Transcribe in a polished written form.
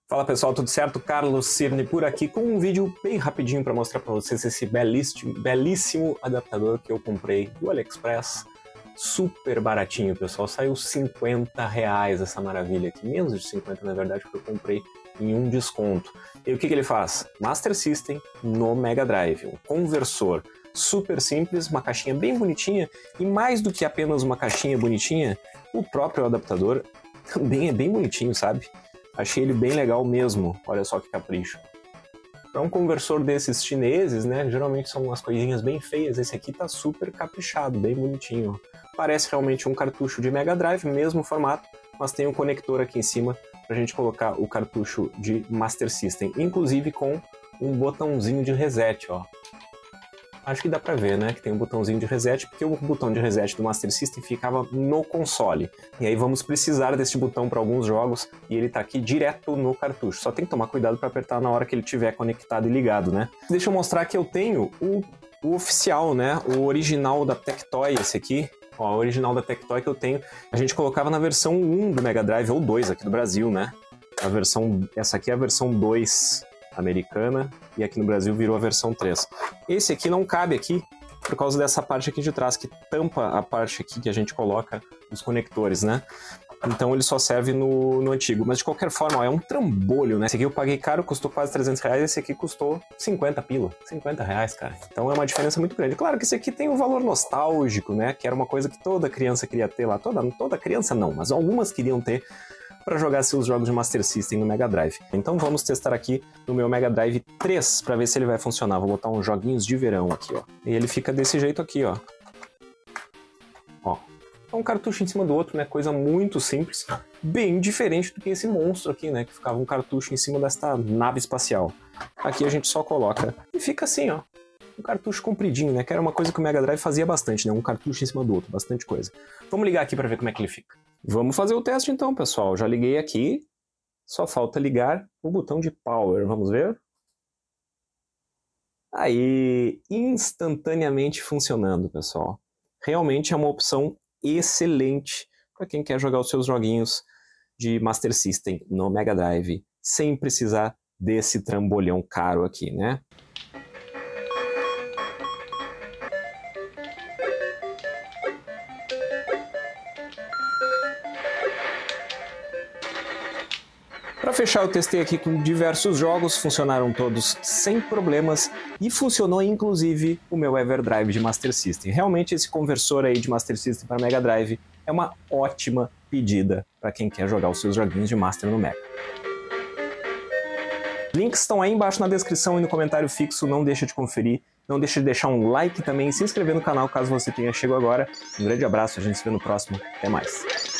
Fala pessoal, tudo certo? Carlos Cirne por aqui com um vídeo bem rapidinho para mostrar para vocês esse belíssimo adaptador que eu comprei do AliExpress. Super baratinho, pessoal. Saiu R$50 essa maravilha aqui. Menos de 50 na verdade, porque eu comprei em um desconto. E o que ele faz? Master System no Mega Drive. Um conversor super simples, uma caixinha bem bonitinha. E mais do que apenas uma caixinha bonitinha, o próprio adaptador também é bem bonitinho, sabe? Achei ele bem legal mesmo, olha só que capricho. Para um conversor desses chineses, né, geralmente são umas coisinhas bem feias, esse aqui tá super caprichado, bem bonitinho. Parece realmente um cartucho de Mega Drive, mesmo formato, mas tem um conector aqui em cima pra gente colocar o cartucho de Master System, inclusive com um botãozinho de reset, ó. Acho que dá pra ver, né, que tem um botãozinho de reset, porque o botão de reset do Master System ficava no console. E aí vamos precisar desse botão para alguns jogos, e ele tá aqui direto no cartucho. Só tem que tomar cuidado para apertar na hora que ele estiver conectado e ligado, né? Deixa eu mostrar que eu tenho o oficial, né, o original da Tectoy, esse aqui. Ó, o original da Tectoy que eu tenho, a gente colocava na versão 1 do Mega Drive, ou 2 aqui do Brasil, né? Essa aqui é a versão 2 americana, e aqui no Brasil virou a versão 3. Esse aqui não cabe aqui, por causa dessa parte aqui de trás, que tampa a parte aqui que a gente coloca os conectores, né? Então ele só serve no antigo. Mas de qualquer forma, ó, é um trambolho, né? Esse aqui eu paguei caro, custou quase R$300, esse aqui custou 50 pila. R$50, cara. Então é uma diferença muito grande. Claro que esse aqui tem um valor nostálgico, né? Que era uma coisa que toda criança queria ter lá. Toda criança não, mas algumas queriam ter para jogar seus jogos de Master System no Mega Drive. Então vamos testar aqui no meu Mega Drive 3 para ver se ele vai funcionar. Vou botar uns joguinhos de verão aqui, ó. E ele fica desse jeito aqui, ó. Ó. É um cartucho em cima do outro, né? Coisa muito simples, bem diferente do que esse monstro aqui, né? Que ficava um cartucho em cima desta nave espacial. Aqui a gente só coloca e fica assim, ó. Um cartucho compridinho, né? Que era uma coisa que o Mega Drive fazia bastante, né? Um cartucho em cima do outro, bastante coisa. Vamos ligar aqui para ver como é que ele fica. Vamos fazer o teste então, pessoal. Já liguei aqui, só falta ligar o botão de power. Vamos ver? Aí, instantaneamente funcionando, pessoal. Realmente é uma opção excelente para quem quer jogar os seus joguinhos de Master System no Mega Drive, sem precisar desse trambolhão caro aqui, né? Para fechar, eu testei aqui com diversos jogos, funcionaram todos sem problemas e funcionou inclusive o meu Everdrive de Master System. Realmente esse conversor aí de Master System para Mega Drive é uma ótima pedida para quem quer jogar os seus joguinhos de Master no Mega. Links estão aí embaixo na descrição e no comentário fixo, não deixa de conferir. Não deixa de deixar um like também e se inscrever no canal caso você tenha chegado agora. Um grande abraço, a gente se vê no próximo. Até mais.